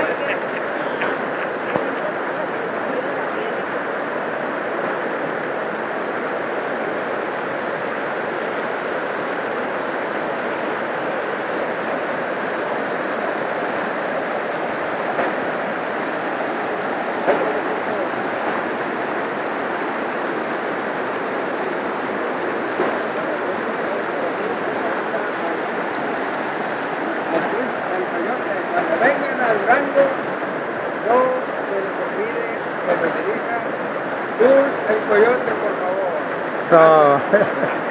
Cuando vengan a Durango, no se les olvide que me dirija Tours El Coyote, por favor.